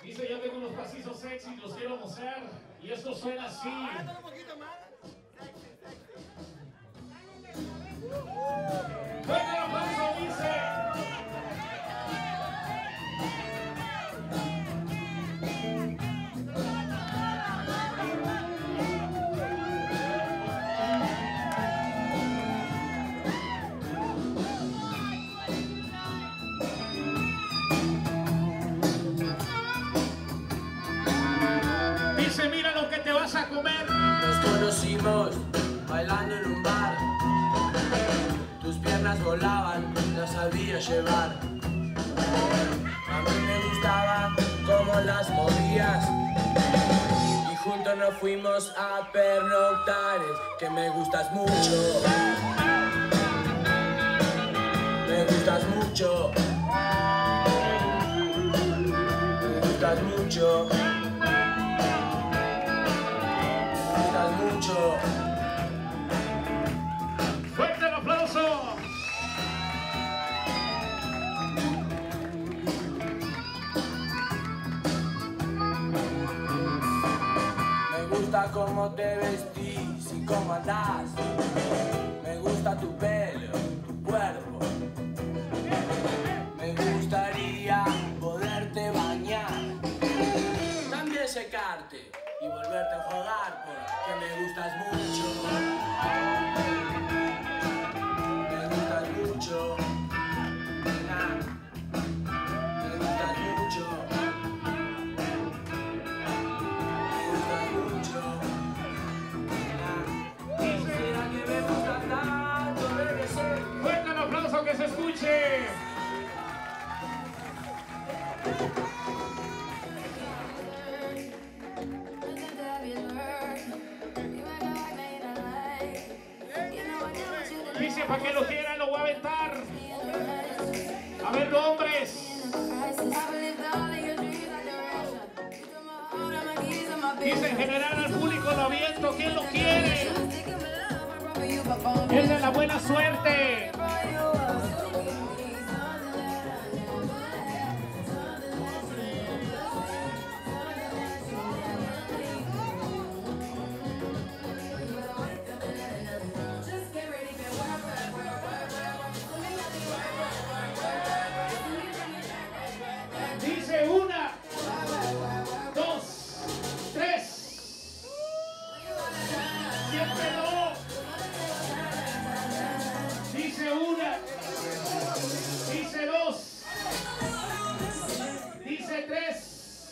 Dice, yo tengo unos pasitos sexy, los quiero mostrar. Y esto suena así. Un poquito más. Fuerte el aplauso, dice. Dice, mira lo que te vas a comer. Nos conocimos bailando en un bar. Tus piernas volaban, las sabía llevar. A mí me gustaba cómo las movías. Y juntos nos fuimos a pernoctar. Es que me gustas mucho. Me gustas mucho. Me gustas mucho. Mucho. Fuerte el aplauso. Me gusta cómo te vestís y cómo andás. Me gusta tu pelo, tu cuerpo. Me gustaría poderte bañar, también secarte y volverte a jugar porque me gustas mucho. Me gustas mucho. Nah. Me gustas mucho. Me gustas mucho. Nah. ¿Será que me gustas tanto? Debe ser. Fuerte el aplauso, que se escuche. Dice, para que lo quieran, lo voy a aventar. A ver, hombres. Dice, en general al público lo aviento. ¿Quién lo quiere? Es de la buena suerte. Dice, 1, 2, 3. Siempre no. Dice 1. Dice 2. Dice 3.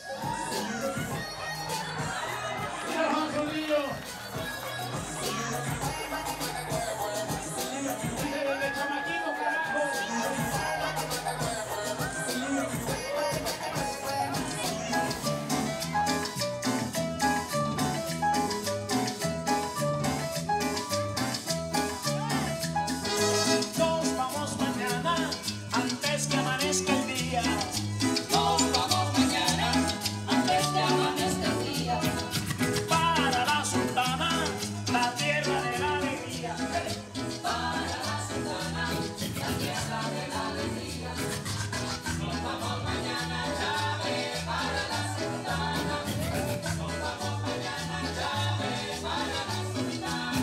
Mira, Juan Solillo. Dice, desde chamaquito, carajo. Nos vamos mañana, antes que amanezca el día. Nos vamos mañana, antes que amanezca el día. Para la Sultana, la tierra de la alegría. Para la Sultana, la tierra de la alegría. Nos vamos mañana, llave, para la Sultana. Nos vamos mañana, llave, para la Sultana.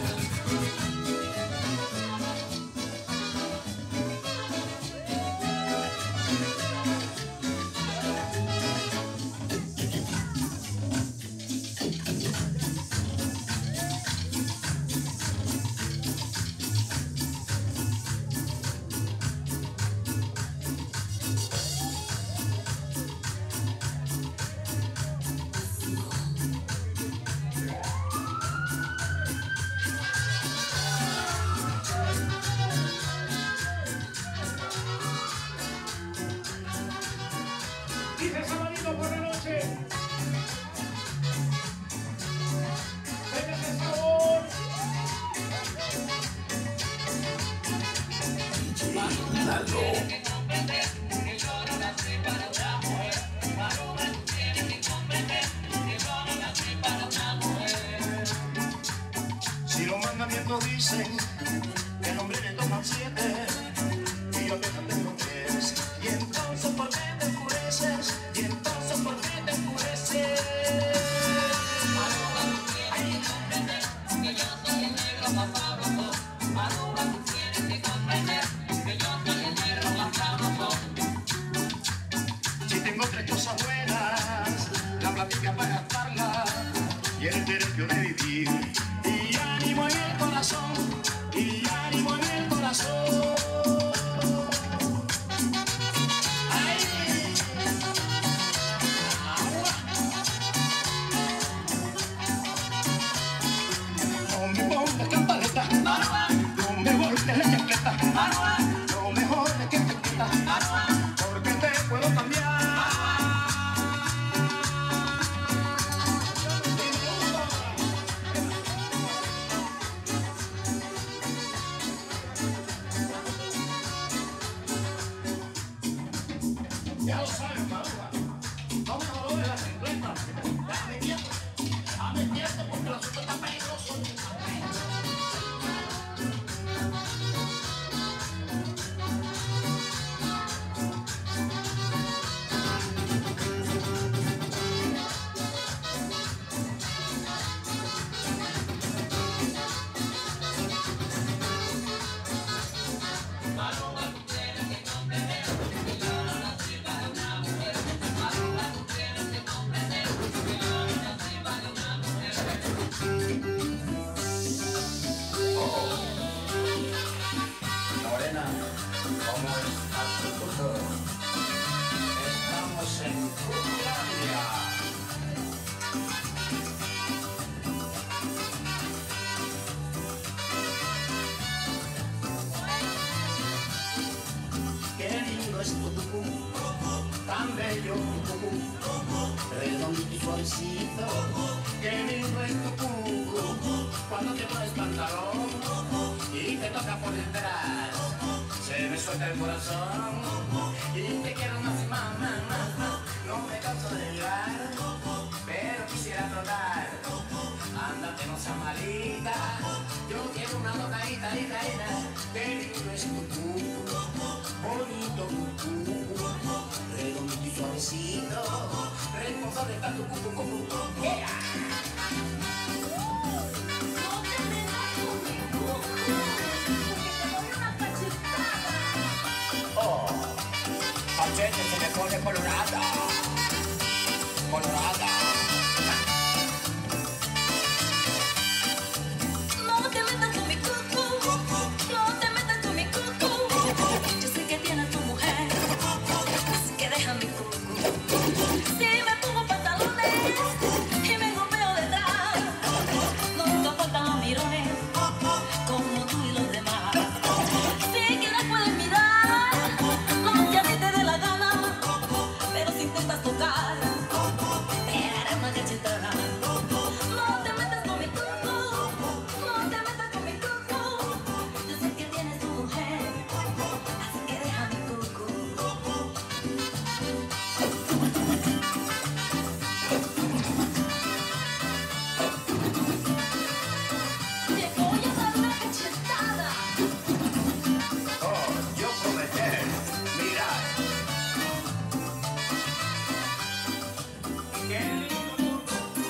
Dice, sabadito por la noche. Ven ese sabor. Si los mandamientos dicen que el hombre le toman 7 y yo apenas tengo 3, y entonces ¿por qué te enfureces? Y entonces ¿por qué te enfureces? el derecho de vivir. Y ánimo en el corazón, y ánimo en el corazón. No me pongas campaneta, no me voltees la chancleta, lo mejor es que te quitas, porque te puedo cambiar. Ya lo sabes, Maruja, no me jorobe la chancleta, dame quieto porque el asunto está peligroso. Lorena, ¿cómo está tu futuro? Estamos en Curlandia. Qué lindo es tu cucú, tan bello tu cucú, redondito y suavecito. Qué lindo es tu cucú, cuando te pones pantalón y te toca por detrás, se me suelta el corazón y te quiero más y más, más, más, más. No me canso de llorar, pero quisiera trotar. Ándate, no seas malita, yo quiero una tocadita, qué lindo es tu cucú, bonito cucú, redondito y suavecito, responsable está tu cucú, yeah. Oh, Pachete se me pone colorada. Colorada. No te metas con mi cucú, no te metas con mi cucú. Yo sé que tienes tu mujer, así que deja mi cucú. Si me pongo pantalones y me golpeo detrás, nunca faltan los mirones como tú y los demás. Si quieres puedes mirar lo que a ti te dé la gana, pero si intentas tocar, te daré una cachetada. No te metas con mi cucú, no te metas con mi cucú. Yo sé que tienes tu mujer, así que deja mi cucú. Te voy a dar una cachetada. Oh, yo prometer, mira. Qué lindo.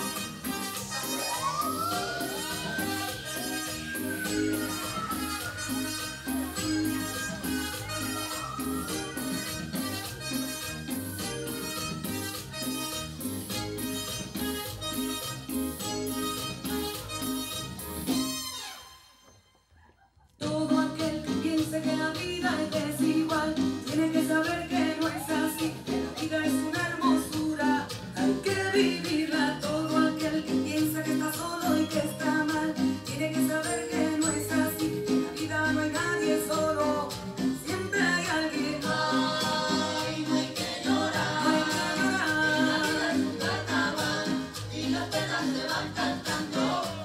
Todo aquel que piense que la vida es desigual tiene que saber que no es así, que la vida es una hermosura, hay que vivirla. Todo aquel que piensa que está solo y que está mal tiene que saber que no es así, que en la vida no hay nadie solo, siempre hay alguien. Ay, no hay que llorar, no hay que llorar. La vida es un carnaval y las penas se van cantando.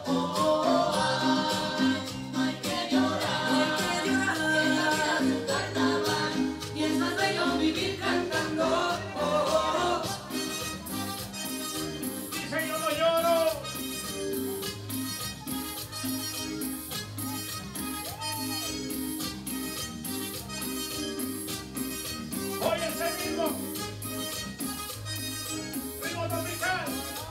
No hay que llorar, que la vida es un carnaval y es más bello vivir cantando. Dice yo no lloro. Oye ese ritmo. Ritmo tropical.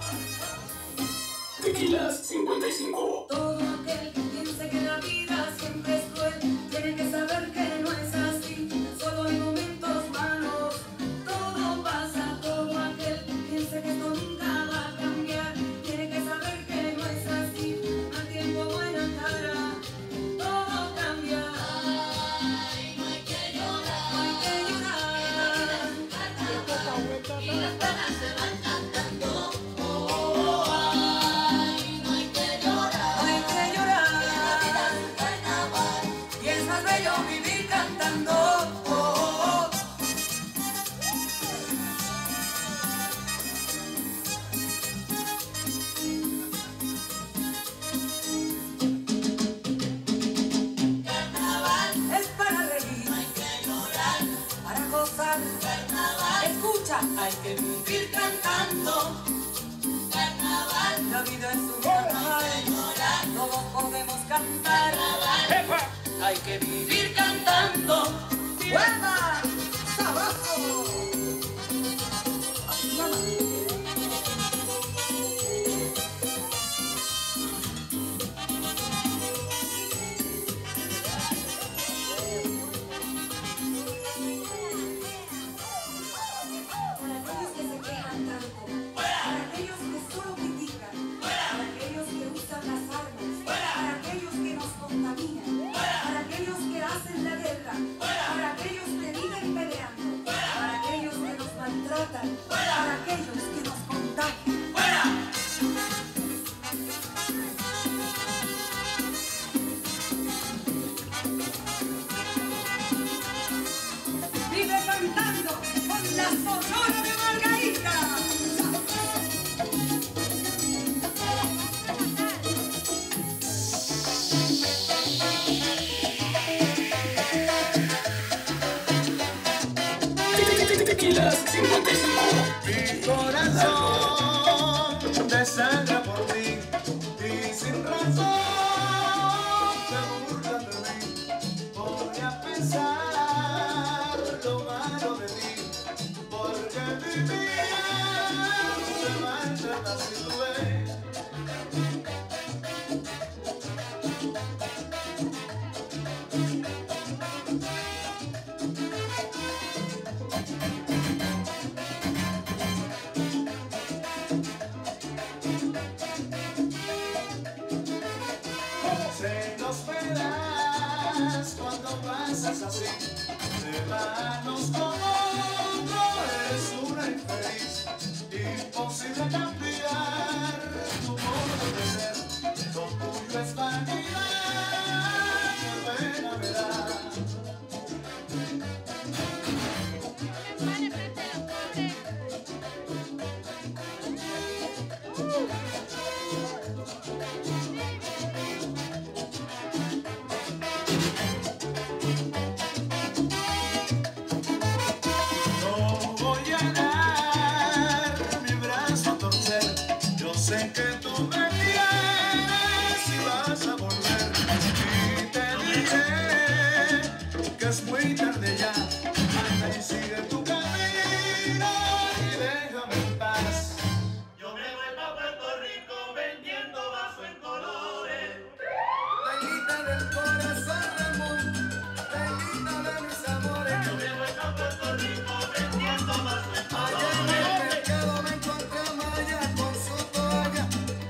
Tequilas 55. Todo aquel que piense que la vida siempre es cruel tiene que saber que no es así, solo hay momentos malos carnaval. Escucha, hay que vivir cantando. Carnaval, la vida es un carnaval. Todos podemos cantar. Carnaval, hay que vivir cantando. ¡Buena! ¡Sabroso! Para aquellos que nos contagian. Vive cantando con la Sonora de Margarita. Tequilas 55. Mi corazón desangra por ti y sin razón se burlan de mí. Voy a pensar lo malo de ti, porque mi vida se mancha así tú ves. Se nos verás cuando pasas así, de manos como no eres una infeliz, imposible cambiar tu modo de ser, lo tuyo es vanidad, qué pena me da. Sé que tú me quieres y vas a volver, y te diré que es muy tarde ya. Anda y sigue tu camino y déjame en paz. Yo me voy pa' Puerto Rico vendiendo vaso en colores. Bendita del corazón, Ramón, bendita de mis amores. Yo me voy pa' Puerto Rico vendiendo vaso en Allá en el colores. mercado me encontré a Maya con su toalla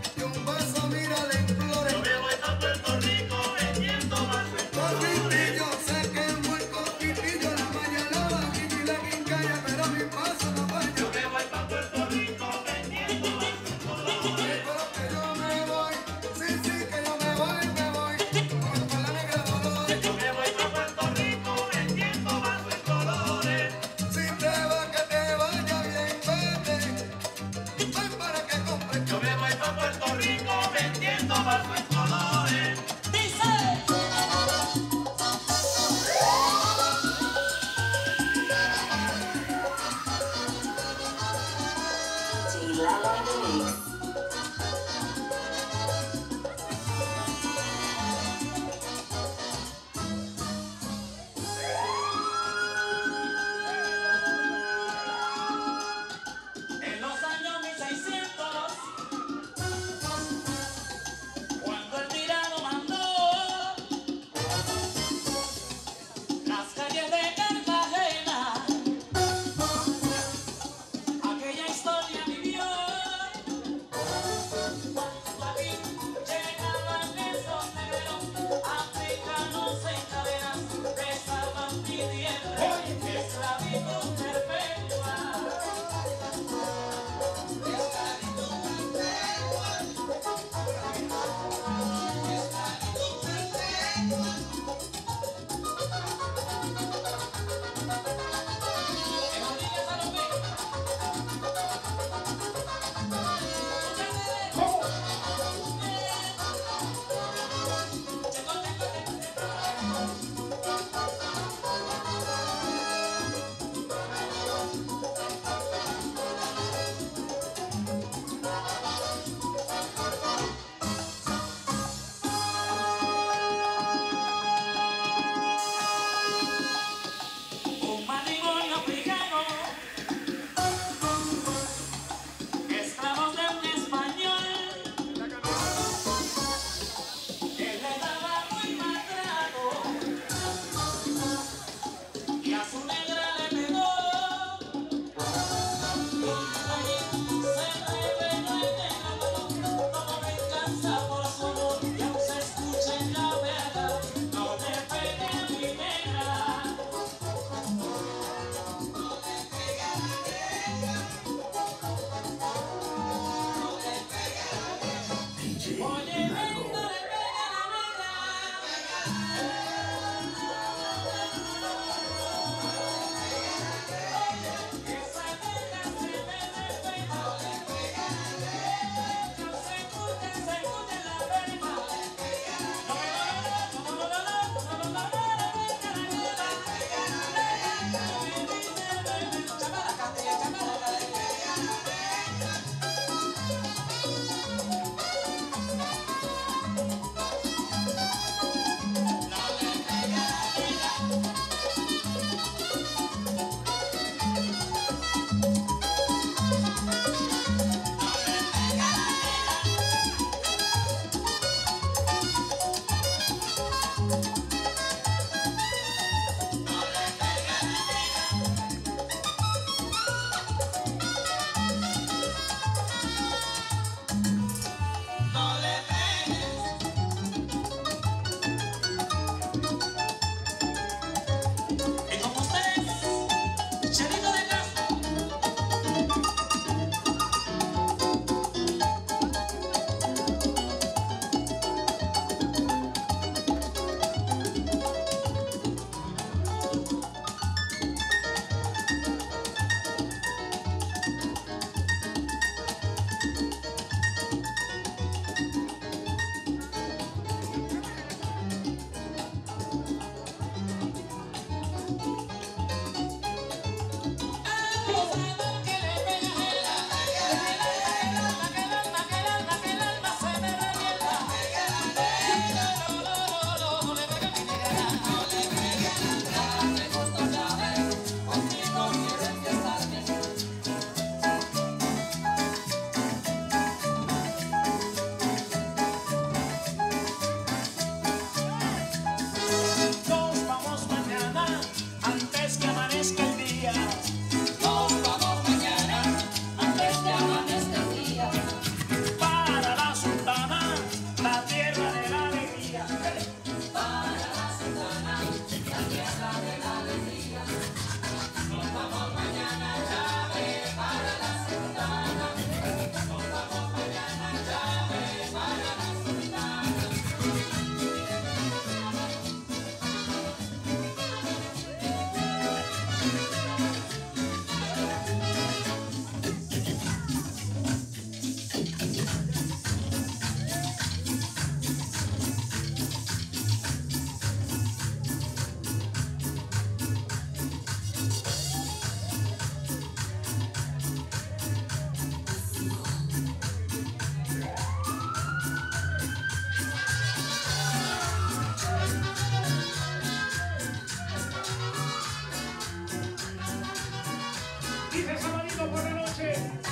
Dice sabadito por la noche.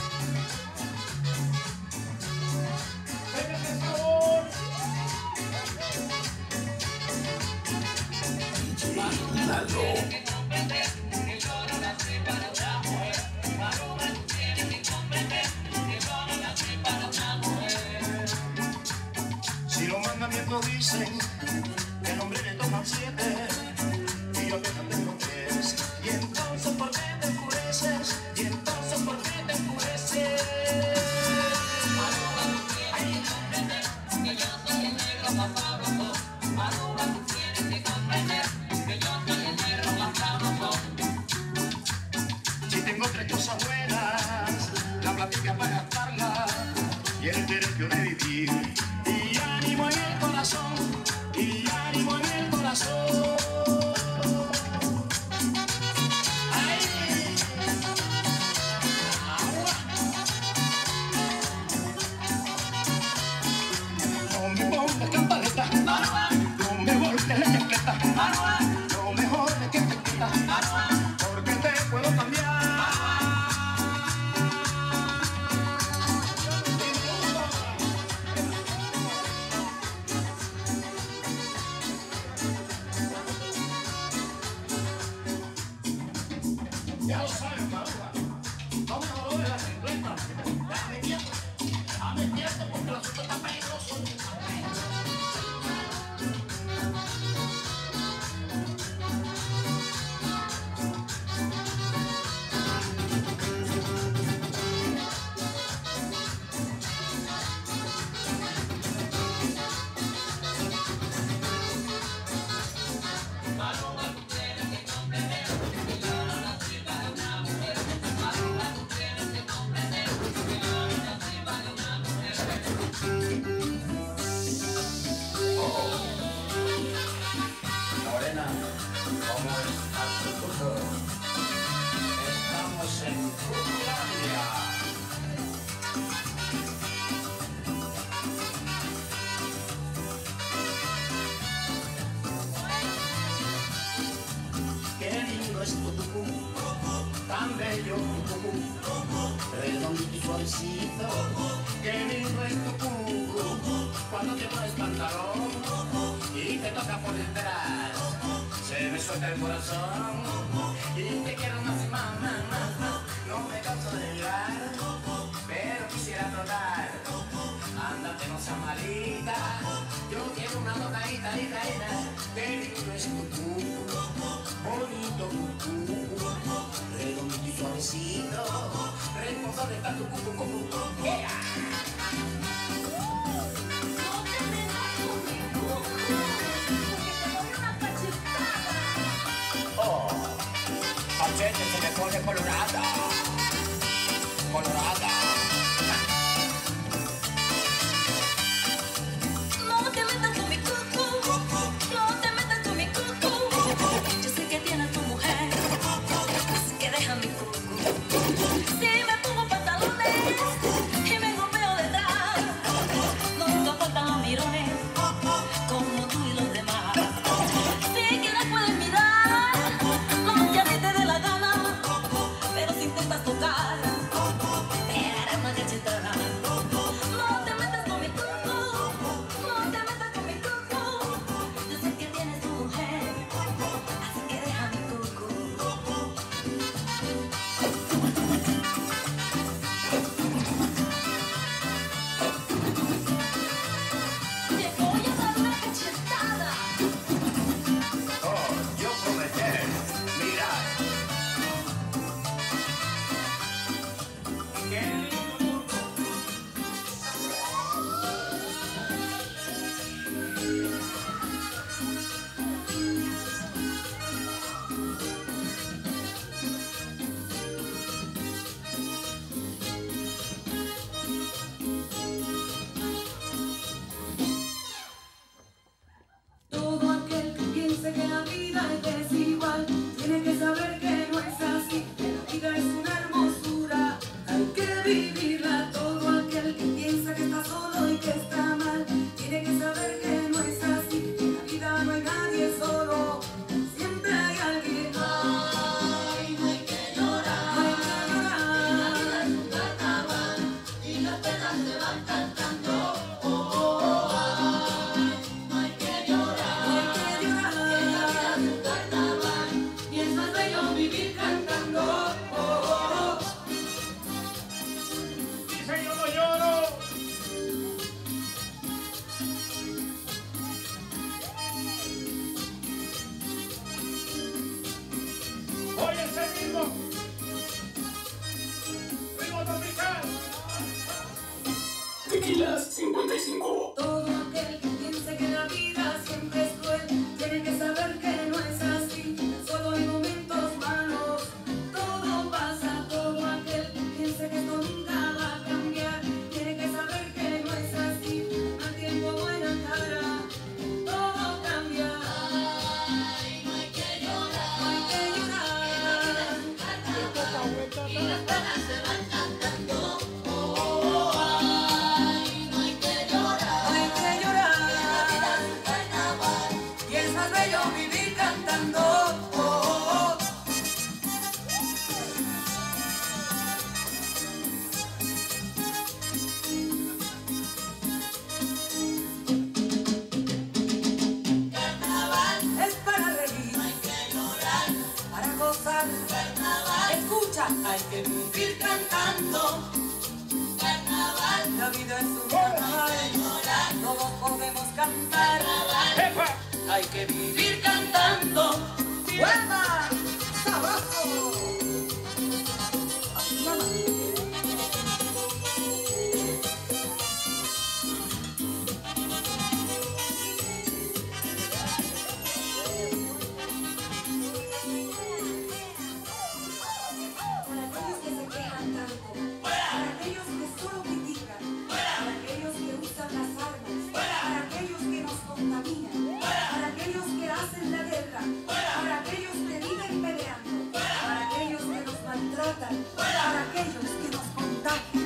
Ven ese sabor. Si los mandamientos dicen que el hombre le toman 7 y yo apenas tengo 3, y entonces ¿por qué te enfureces? Y entonces ¿por qué te enfureces? Que yo soy el negro más sabroso. Aruba, tú tienes que comprender que yo soy el negro más sabroso. Si tengo 3 cosas buenas, la plática para gastarla y el derecho de vivir, y ánimo en el corazón, y ánimo en el corazón. Ay. Agua. No me pongas campaneta, no me voltees la chancleta, no me jodes que te quita, porque te puedo cambiar. Ya lo saben, Maruja. No me jodes la chancleta. Dame quieto porque el asunto está peligroso. Lorena, ¿cómo está tu futuro? Estamos en Cuculandia. Qué lindo es tu tucú, tan bello tu tucú, redondito y suavecito. Qué lindo es tu tucú, cuando te pones pantalón y te toca por detrás, se me suelta el corazón y te quiero más y más, más, más, más. No me canso de llorar, pero quisiera trotar. Ándate, no seas malita, yo quiero una tocadita, qué lindo es tu tucú, bonito cucú, redondito y suavecito, responsable está tu cucú, yeah. No te metas conmigo, porque te doy una cachetada. Oh, Pachete se me pone colorada. Colorada. No te metas con mi cucú, no te metas con mi cucú. Yo sé que tienes tu mujer, así que deja mi cucú. Si me pongo pantalones y me golpeo detrás, nunca faltan los mirones como tú y los demás. Si quieres puedes mirar lo que a ti te dé la gana, pero si intentas tocar, te daré Tequila 55. Todo aquel que piense que la vida siempre es cruel, tiene que saber que no es así, solo hay momentos malos, todo pasa. Todo aquel que piense que esto nunca va a cambiar, tiene que saber que no es así, al tiempo buena cara, todo cambia. Ay, no hay que llorar, no hay que llorar, y las penas se van cantando. Vivir cantando. Carnaval es para reír, hay que llorar, para gozar. Carnaval, escucha, hay que vivir cantando. Carnaval, la vida es un carnaval, hay que llorar, todos podemos cantar. Carnaval, hay que vivir cantando. ¡Buena! ¡Sabroso! Así nada. Para aquellos que se quejan tanto, para aquellos que solo critican, para aquellos que usan las armas, para aquellos que nos contaminan, para aquellos que hacen la guerra, para aquellos que viven peleando, para aquellos que nos maltratan, para aquellos que nos contagian.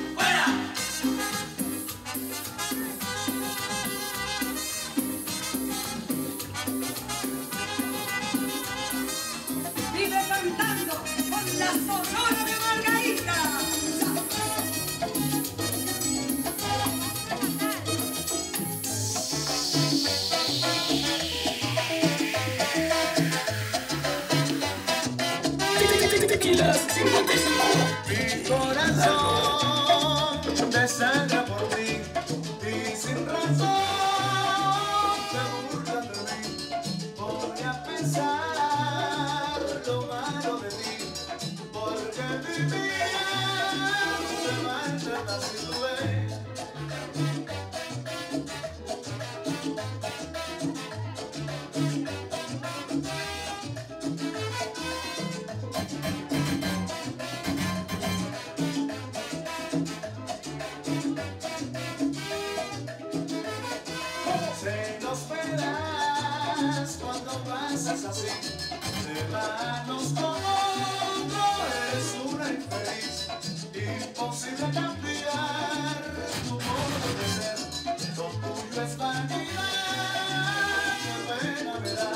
Vive cantando con la Sonora de Margarita. Tequila 55. Mi corazón desangra por ti y sin razón se burlan de mí. Voy a pensar lo malo de ti, porque mi vida se marcha sin tu vez. Se nos verás cuando pasas así, de manos como no eres una infeliz, imposible cambiar tu modo de ser, lo tuyo es vanidad, qué pena me da.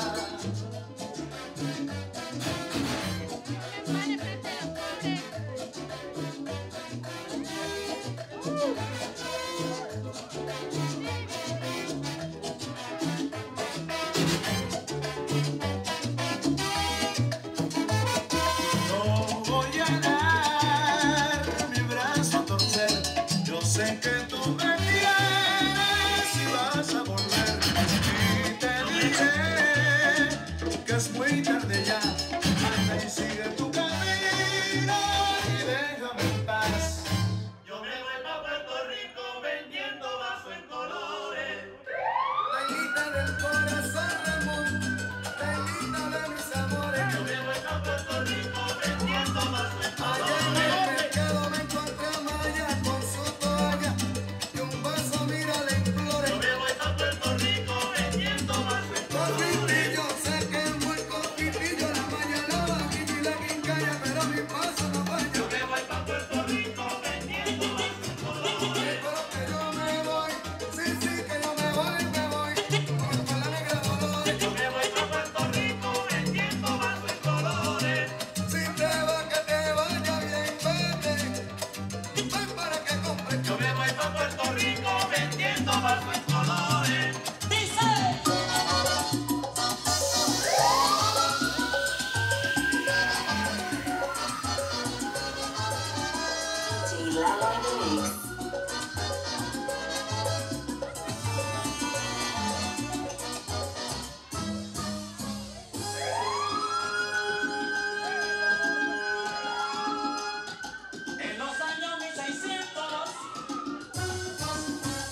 No voy a dar mi brazo a torcer, yo sé que tú me quieres y vas a volver, y te diré que es muy tarde ya, anda y sigue tu camino y déjame en paz. Yo me voy pa' Puerto Rico vendiendo vaso en colores. Bailita del corazón, Ramón, bailita de mis amores. Yo me voy pa' Puerto Rico vendiendo vaso en Allá en colores. el mercado me encontré a Maya con su toalla y un vaso, mira, le implore. Yo me voy pa' Puerto Rico vendiendo vaso en colores. Coquitillo, sé que es muy coquitillo, la Maya la vaquilla y la quincalla, pero mi paso no falla. Yo me voy pa' Puerto Rico vendiendo vaso en colores. Pero que yo me voy, sí, sí, que yo me voy, con la negra Dolores. Yo me voy pa' Puerto Rico vendiendo vaso en colores. Si te va, que te vaya bien, vete, ven para que compres. Yo me voy pa' Puerto Rico vendiendo vaso en colores. En los años 1600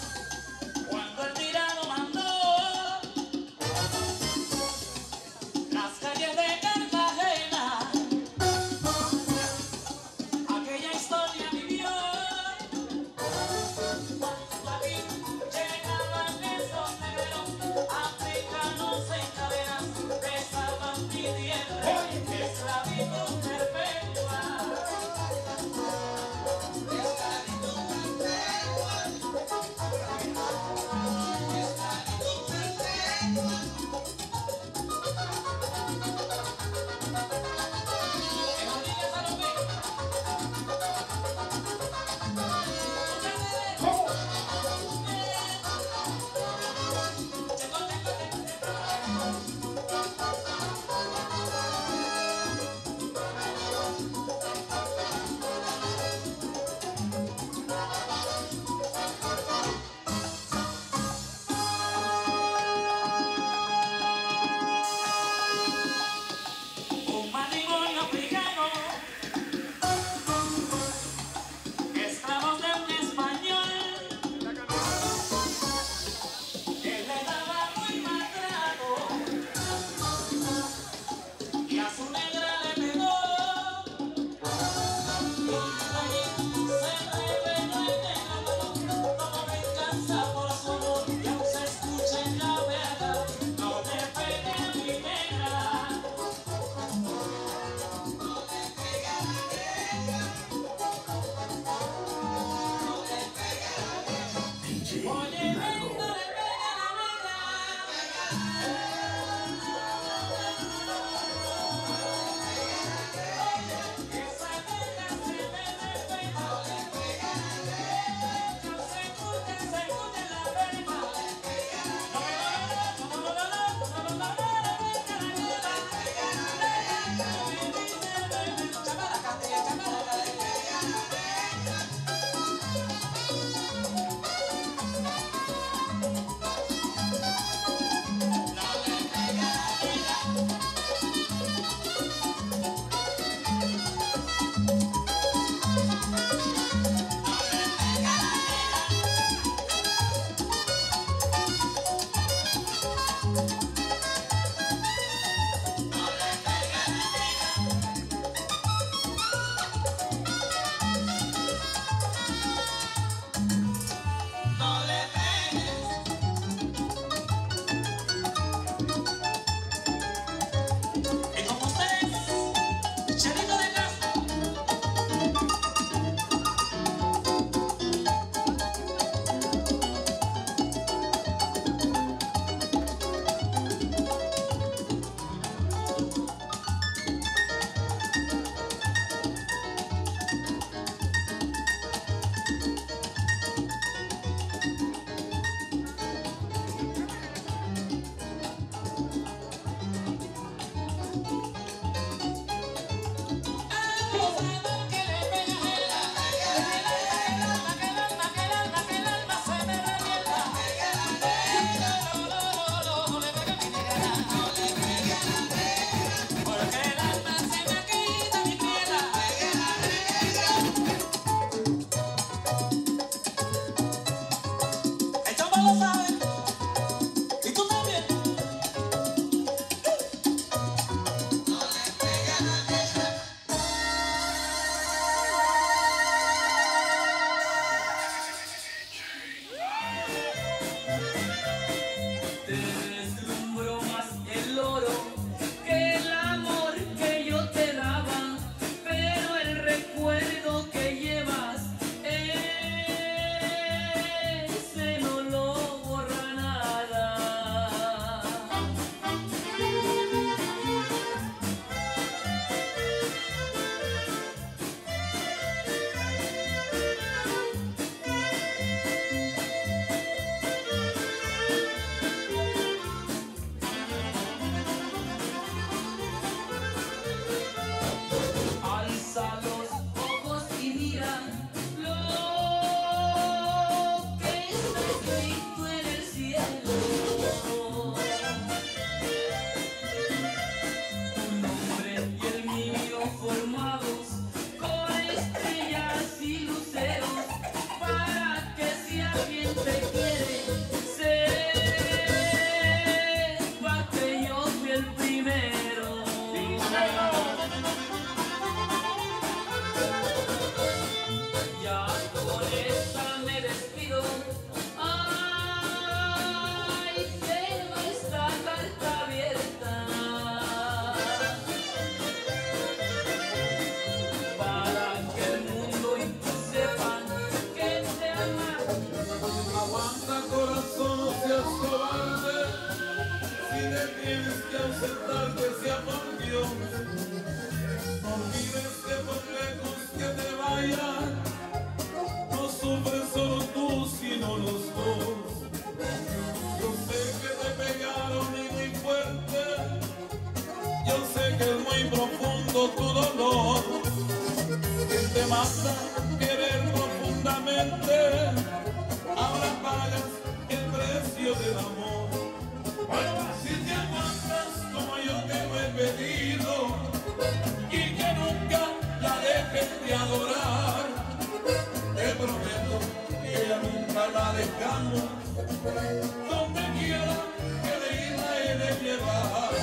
te mata querer profundamente, ahora pagas el precio del amor. Si te aguantas como yo te lo he pedido y que nunca la dejes de adorar, te prometo que ya nunca la dejamos, donde quiera que de ir la he de llevar.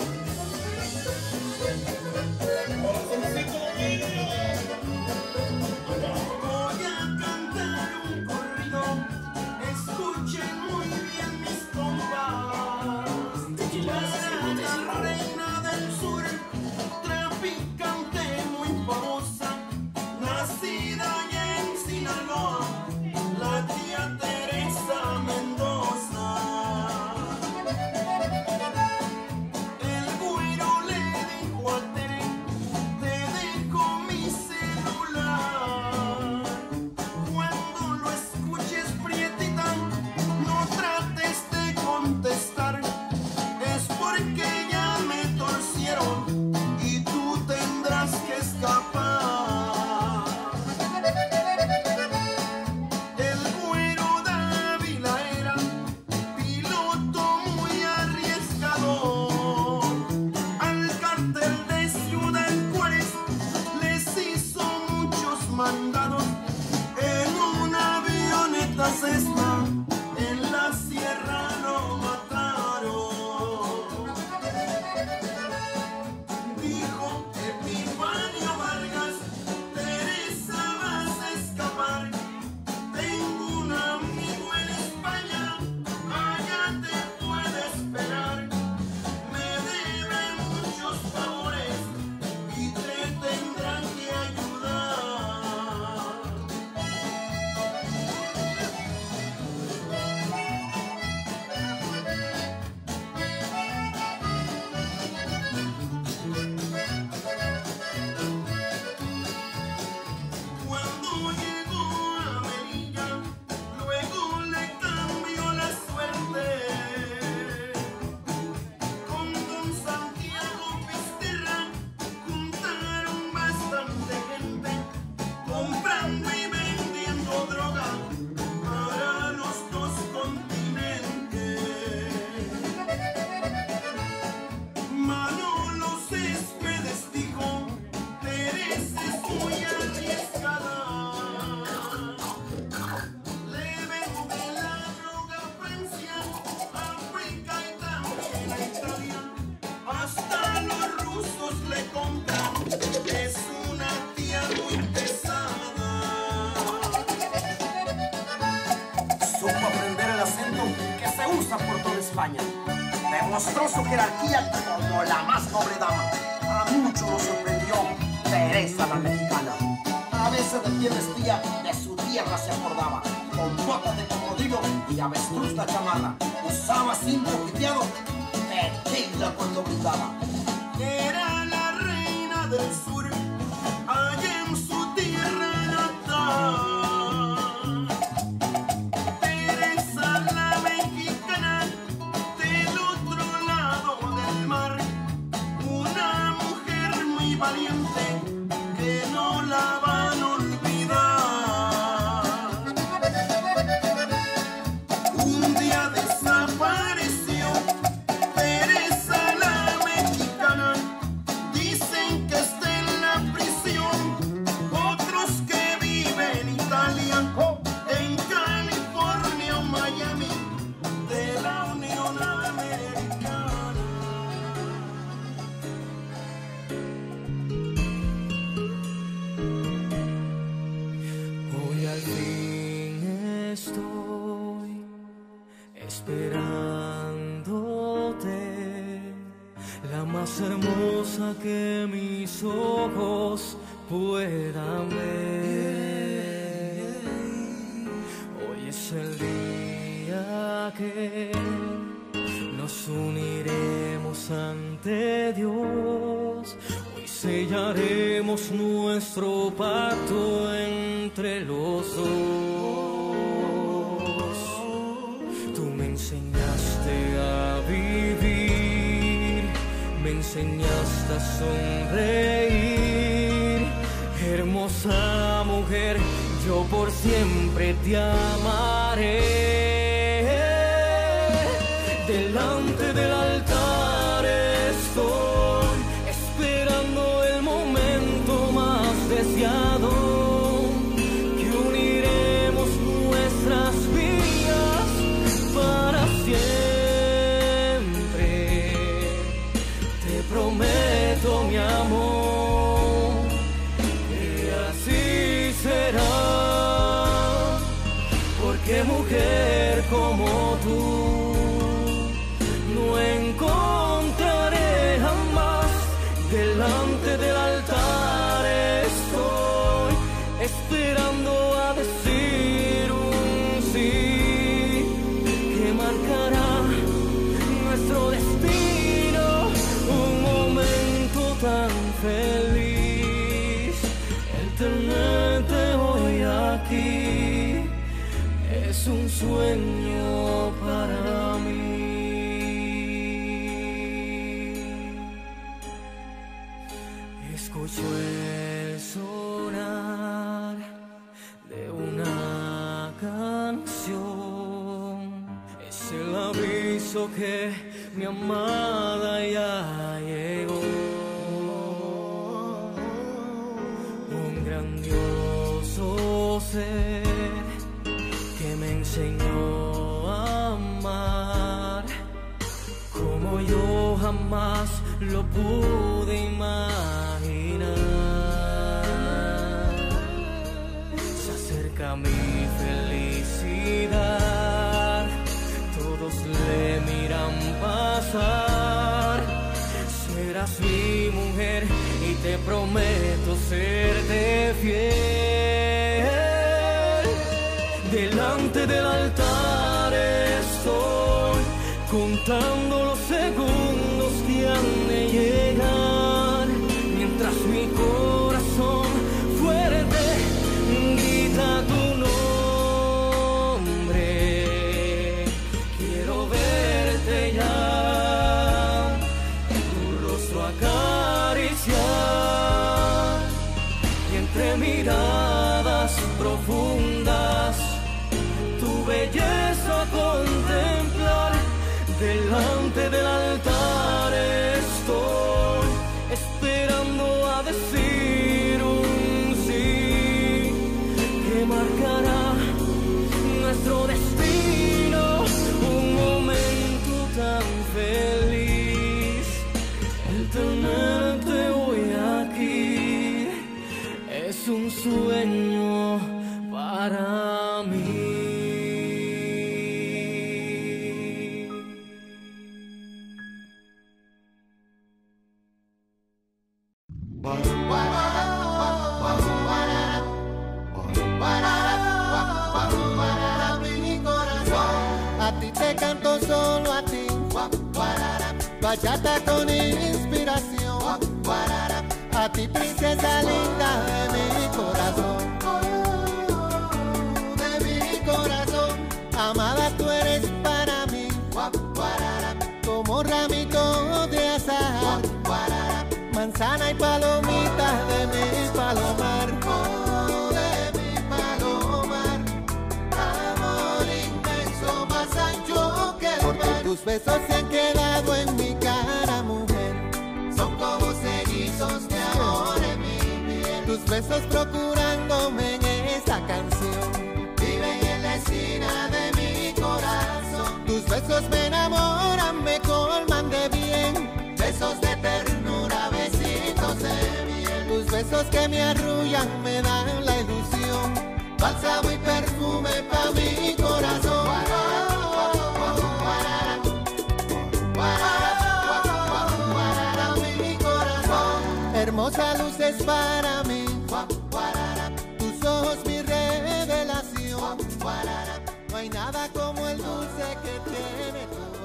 Corazoncito mío, voy a cantar un corrido, escuchen muy bien mis compas. Para la reina del sur, traficante muy famosa, nacida allá en Sinaloa, la tía Teresa Mendoza. El güero le dijo a Tere, te dejo mi celular. Cuando lo escuches, prietita, no trates de contestar. Es porque ya me torcieron y tú tendrás que escapar. El güero Dávila era piloto muy arriesgado. Al cartel de Ciudad Juárez les hizo muchos mandados en una avioneta Cessna. En la sierra lo mataron. Dijo Epifanio Vargas, Teresa vas a escapar. Tengo un amigo en España, allá te puede esperar. Me debe muchos favores y te tendrán que ayudar. Cuando llegó a Melilla, luego le cambió la suerte. Con don Santiago Pisterra juntaron bastante gente, comprando y vendiendo droga para los dos continentes. Manolo Céspedes dijo, Teresa es muy arriesgada. Le vende la droga a Francia, África y también a Italia. Hasta los rusos le compran, es una tía muy pesada. Supo aprender el acento que se usa por toda España. Demostró su jerarquía como la más noble dama. A muchos nos sorprendió Teresa la mexicana. A veces de pie vestía, de su tierra se acordaba. Con botas de cocodrilo y avestruz la chamarra. Usaba cinto piteado, tequila cuando brindaba. Era la reina del sur, allá en su tierra natal. Teresa la mexicana, del otro lado del mar, una mujer muy valiente que no la van a olvidar. Un día desapareció Teresa la mexicana, dicen que está en la prisión, otros que viven en Italia, en California o Miami, de la Unión Americana. Hoy al fin estoy esperándote, la más hermosa que mis ojos puedan ver. Hoy es el día que nos uniremos ante Dios. Hoy sellaremos nuestro pacto entre los dos. Tú me enseñaste a vivir, me enseñaste a sonreír, hermosa hermosa mujer, yo por siempre te amaré. Delante del altar estoy esperando el momento más deseado, que uniremos nuestras vidas para siempre. Te prometo, mi amor, que así será, porque mujer como tú no encontraré jamás. Delante del altar estoy esperando a decir un sí, que marcará nuestro destino, un momento tan feliz. El tenerte hoy aquí es un sueño para mí. Escucho el sonar de una canción, es el aviso que mi amada ya llegó. Un grandioso ser que me enseñó a amar como yo jamás lo pude imaginar. Se acerca mi felicidad, todos le miran pasar. Serás mi mujer y te prometo serte fiel. Delante del altar estoy contando los segundos que han de llegar, mientras mi corazón fuerte grita tu nombre. Quiero verte ya, tu rostro acariciar, y entre miradas profundas tu belleza contemplar. Delante del altar estoy esperando a decir un sí, que marcará nuestro destino, un momento tan feliz. El tenerte hoy aquí es un sueño para mí. A ti te canto solo a ti, bachata con inspiración. A ti princesa linda de mi corazón, de mi corazón. Amada tú eres para mí, como ramito de azahar, manzana y palomita de mi palomar, de mi palomar. Amor inmenso, más ancho que el mar. Porque tus besos se han quedado en mi cara, mujer, son como sellizos de amor en mi piel. Tus besos procurándome en esta canción viven en la esquina de mi corazón. Tus besos me enamoran, me colman de bien, besos de ternura, besitos de miel. Tus besos que me arrullan me dan la ilusión, bálsamo y perfume pa' mi corazón. Hermosa luz es para mí, tus ojos mi revelación. No hay nada como el dulce que tiene tu